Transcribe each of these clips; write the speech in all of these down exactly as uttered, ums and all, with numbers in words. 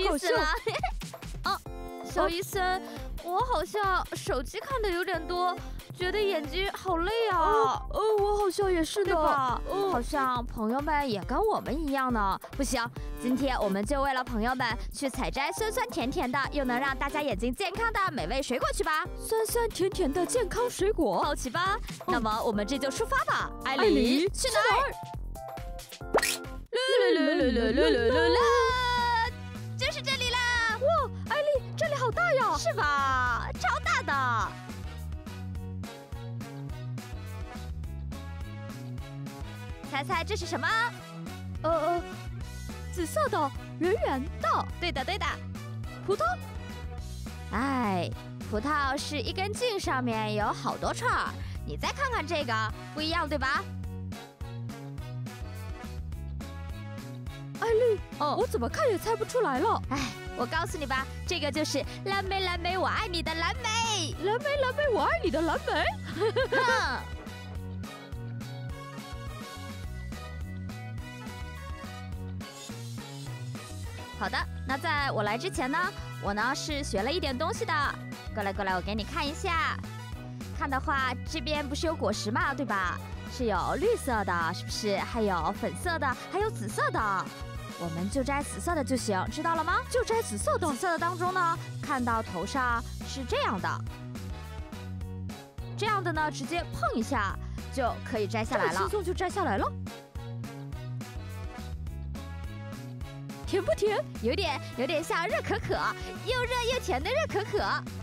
意思啦。啊，小医生，我好像手机看的有点多。 觉得眼睛好累啊！ 哦，呃，我好像也是的， 吧？哦、好像朋友们也跟我们一样呢。不行，今天我们就为了朋友们去采摘酸酸甜甜的，又能让大家眼睛健康的美味水果去吧！ 酸酸甜甜的健康水果， 好奇吧？哦、那么我们这就出发吧！艾莉， 莉去哪儿？啦啦啦啦啦啦啦啦！就是这里啦！ 哇，艾莉，这里好大呀！ 是吧？超大的！ 猜猜这是什么？ 呃呃，紫色的，圆圆的。 对的对的， 葡萄。 哎，葡萄是一根茎，上面有好多串儿。你再看看这个，不一样对吧？ 艾莉，哦，我怎么看也猜不出来了。 哎，我告诉你吧，这个就是蓝莓蓝莓我爱你的蓝莓， 蓝莓蓝莓我爱你的蓝莓。 哼。好的，那在我来之前呢，我呢是学了一点东西的。过来过来，我给你看一下。看的话，这边不是有果实嘛，对吧？是有绿色的，是不是？还有粉色的，还有紫色的。我们就摘紫色的就行，知道了吗？ 就摘紫色的。 紫色的当中呢，看到头上是这样的，这样的呢，直接碰一下就可以摘下来了， 轻松就摘下来了。 甜不甜？ 有点有点像热可可，又热又甜的热可可。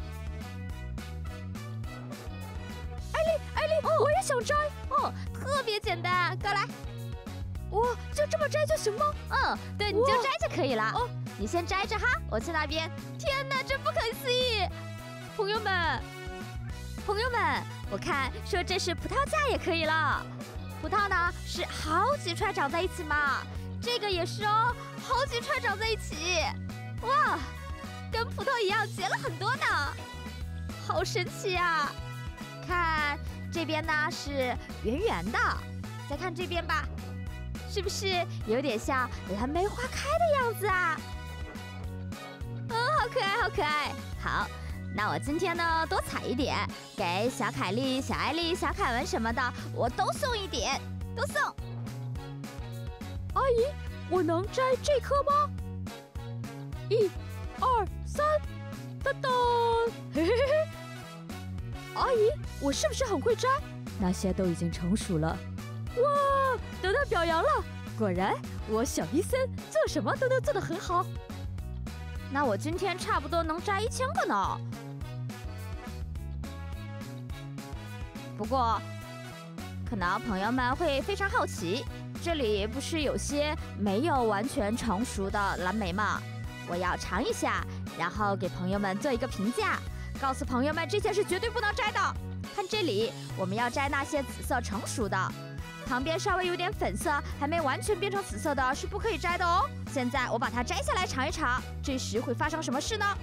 艾莉，艾莉，哦、我也想摘。 哦，特别简单，过来。 哇，就这么摘就行吗？ 嗯，对，你就摘就可以了。哦，你先摘着哈，我去那边。天哪，真不可思议！朋友们，朋友们，我看说这是葡萄架也可以了。葡萄呢是好几串长在一起嘛，这个也是哦。 好几串长在一起，哇，跟葡萄一样结了很多呢，好神奇啊！看这边呢是圆圆的，再看这边吧，是不是有点像蓝莓花开的样子啊？嗯，好可爱，好可爱。好，那我今天呢多采一点，给小凯莉、小艾莉、小凯文什么的，我都送一点，都送。 阿姨。 我能摘这颗吗？一、二、三，噔噔，嘿嘿嘿！阿姨，我是不是很会摘？那些都已经成熟了。哇，得到表扬了！果然，我小医生做什么都能做得很好。 那我今天差不多能摘一千个呢。不过，可能朋友们会非常好奇。 这里不是有些没有完全成熟的蓝莓吗？我要尝一下，然后给朋友们做一个评价，告诉朋友们这些是绝对不能摘的。看这里，我们要摘那些紫色成熟的，旁边稍微有点粉色，还没完全变成紫色的是不可以摘的哦。现在我把它摘下来尝一尝，这时会发生什么事呢？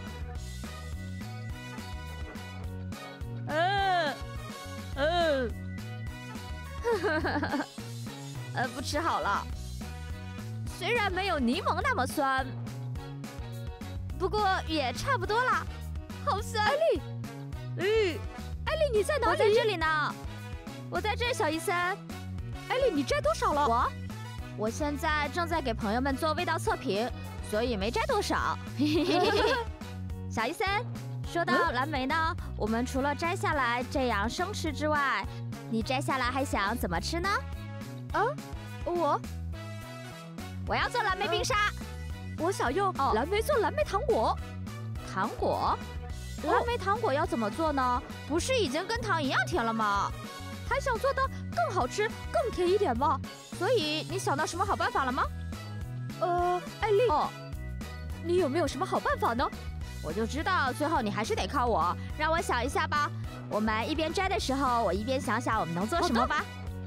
嗯嗯，呵呵呵呵。 呃，不吃好了。虽然没有柠檬那么酸，不过也差不多啦。好酸！ 艾莉，嗯，艾莉你在哪里？ 我在这里呢。我在这，小医生。 艾莉，你摘多少了？ 我，我现在正在给朋友们做味道测评，所以没摘多少。小医生，说到蓝莓呢，嗯、我们除了摘下来这样生吃之外，你摘下来还想怎么吃呢？ 啊，我我要做蓝莓冰沙， 呃、我想用蓝莓做蓝莓糖果。 糖果？蓝莓糖果要怎么做呢？不是已经跟糖一样甜了吗？ 还想做的更好吃、更甜一点吗？ 所以你想到什么好办法了吗？ 呃，艾莉， 哦， 你有没有什么好办法呢？ 我就知道，最后你还是得靠我，让我想一下吧。我们一边摘的时候，我一边想想我们能做什么吧。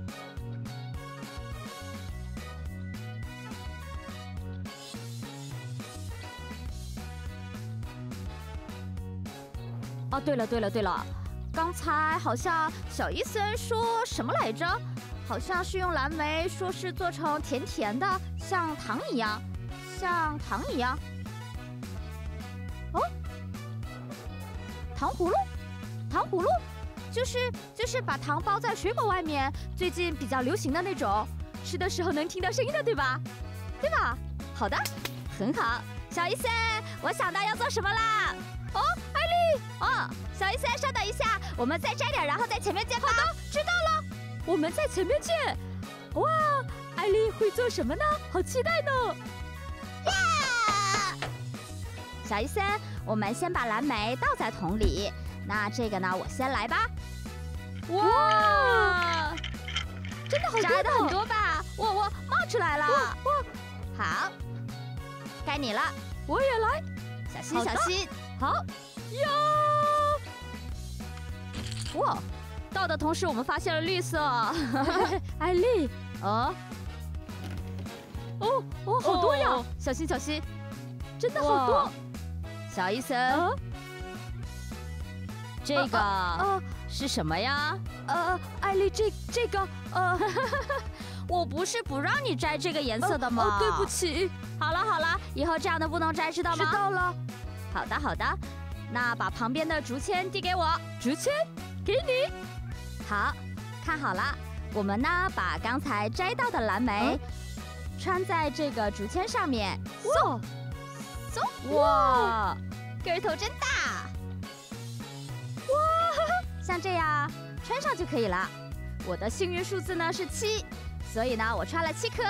哦，对了对了对了，刚才好像小医生说什么来着？好像是用蓝莓，说是做成甜甜的，像糖一样，像糖一样。 哦，糖葫芦，糖葫芦，就是就是把糖包在水果外面，最近比较流行的那种，吃的时候能听到声音的，对吧？对吧？好的，很好。小伊森，我想到要做什么啦？哦，艾丽，哦，小伊森，稍等一下，我们再摘点，然后在前面见吧。好的，知道了， 我们在前面见。哇，艾丽会做什么呢？好期待呢！ 呀！小伊森，我们先把蓝莓倒在桶里。那这个呢，我先来吧。哇， 真的好多， 摘的很多吧？哇哇，冒出来了！ 哇哇， 好，该你了， 我也来。 小心小心， 好呀！ 哇，倒的同时我们发现了绿色。 艾丽， 哦哦哦，好多呀！ 哦、小心小心， 真的好多。 小伊森， 啊、 这个啊啊是什么呀？ 呃，艾丽，这这个呃， 我不是不让你摘这个颜色的吗？ 哦，对不起。 好了好了，以后这样的不能摘，知道吗？ 知道了。 好的好的，那把旁边的竹签递给我。 竹签，给你。 好，看好了，我们呢把刚才摘到的蓝莓、嗯、穿在这个竹签上面。 哇， 嗖！哇，个头真大。哇，像这样穿上就可以了。我的幸运数字呢是七，所以呢我穿了七颗。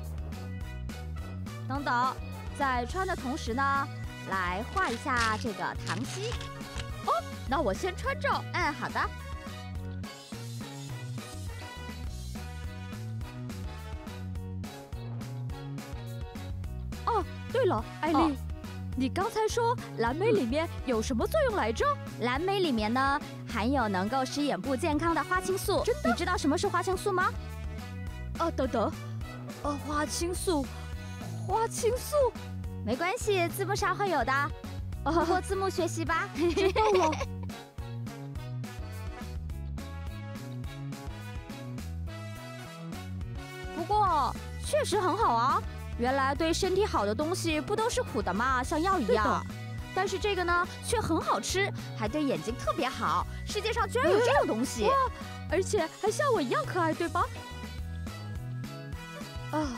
等等，在穿的同时呢，来画一下这个糖稀。 哦，那我先穿着。 嗯，好的。 哦，对了，艾丽，哦、你刚才说蓝莓里面有什么作用来着？ 蓝莓里面呢含有能够使眼部健康的花青素。 真的？ 你知道什么是花青素吗？ 哦，等等，呃，花青素，花青素， 没关系，字幕上会有的，通过字幕学习吧。 知道了。 不过确实很好啊。原来对身体好的东西不都是苦的吗？像药一样。但是这个呢，却很好吃，还对眼睛特别好。世界上居然有这种东西！ 哇，而且还像我一样可爱，对吧？啊，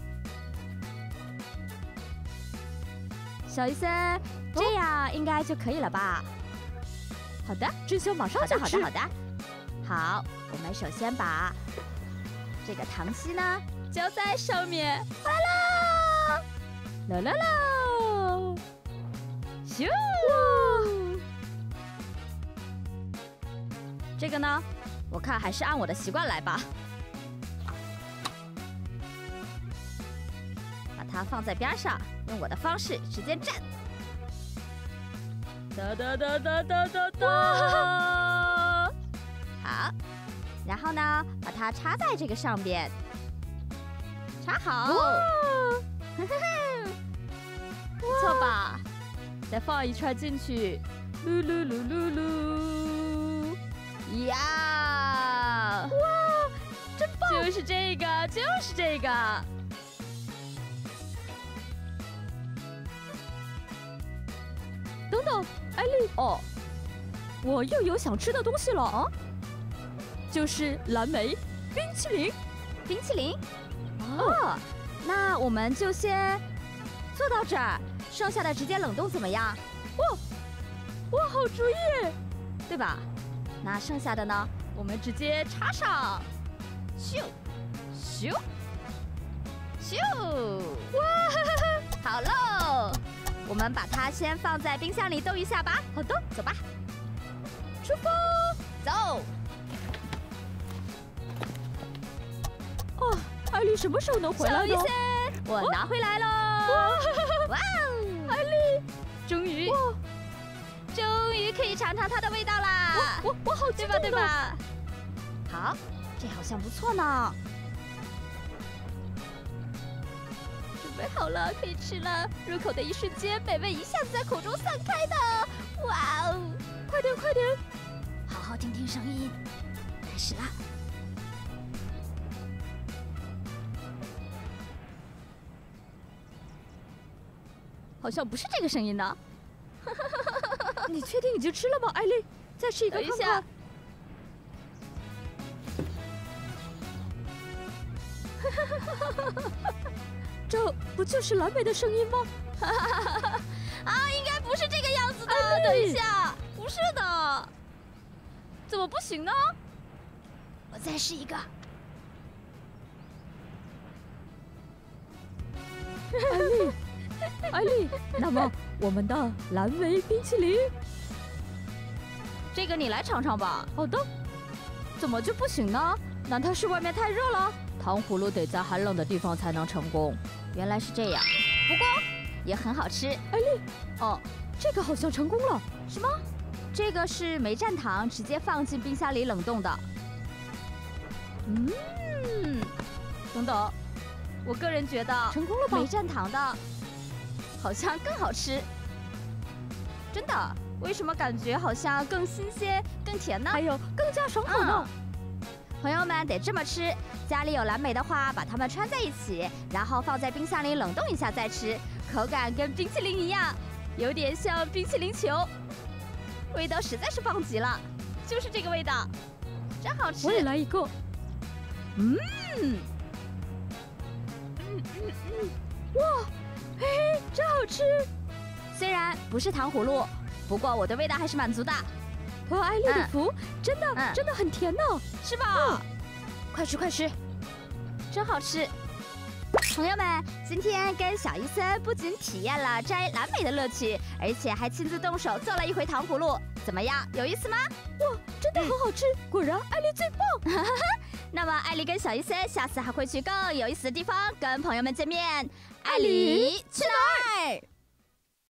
小伊森，这样应该就可以了吧？ 好的，真香，马上就吃。好的，好的，好的。好，我们首先把这个糖稀呢浇在上面。啦啦，啦啦啦，咻！这个呢，我看还是按我的习惯来吧。把它放在边上，用我的方式直接蘸。哒哒哒哒哒哒哒。好，然后呢，把它插在这个上边。插好。呵呵呵，不错吧？再放一串进去。噜噜噜噜噜。呀！ 哇，真棒！ 就是这个，就是这个。 等等，艾丽， 哦， 我又有想吃的东西了啊！就是蓝莓冰淇淋， 冰淇淋。哦，那我们就先做到这儿，剩下的直接冷冻怎么样？ 哇，哇，好主意， 对吧？那剩下的呢，我们直接插上，咻，咻，咻，哇，好喽！我们把它先放在冰箱里冻一下吧。 好的， 走吧， 出发， 走。 哦，艾丽什么时候能回来呢？ 小伊森，我拿回来喽！哇哦， 艾丽， 终于， 哇， 终于可以尝尝它的味道啦！ 我我好激动， 对吧？对吧？好，这好像不错呢。准备好了，可以吃了。入口的一瞬间，美味一下子在口中散开的。哇哦！ 快点，快点！ 好好听听声音，开始啦！好像不是这个声音呢。 你确定已经吃了吗，艾丽？再吃一个看看。等一下。这不就是蓝莓的声音吗？ 啊，应该不是这个样子的。等一下，不是的，怎么不行呢？我再试一个。 艾丽，艾丽，那么我们的蓝莓冰淇淋， 这个你来尝尝吧。 好的。 怎么就不行呢？难道是外面太热了？糖葫芦得在寒冷的地方才能成功。原来是这样，不过也很好吃。 艾丽， 哦， 这个好像成功了。 什么？这个是没蘸糖，直接放进冰箱里冷冻的。嗯，等等，我个人觉得成功了吧？ 没蘸糖的，好像更好吃。真的？为什么感觉好像更新鲜、更甜呢？ 还有更加爽口呢。 嗯朋友们得这么吃，家里有蓝莓的话，把它们穿在一起，然后放在冰箱里冷冻一下再吃，口感跟冰淇淋一样，有点像冰淇淋球，味道实在是棒极了，就是这个味道，真好吃。 我也来一个。 嗯，嗯嗯嗯， 哇，嘿嘿，真好吃。 虽然不是糖葫芦，不过我对味道还是满足的。 和艾丽的福、嗯、真的、 嗯、 真的很甜呢， 是吧？嗯、快吃快吃，真好吃！朋友们，今天跟小伊森不仅体验了摘蓝莓的乐趣，而且还亲自动手做了一回糖葫芦，怎么样？有意思吗？ 哇，真的很好吃！嗯、果然艾丽最棒。 那么艾丽跟小伊森下次还会去更有意思的地方跟朋友们见面。艾丽去哪儿？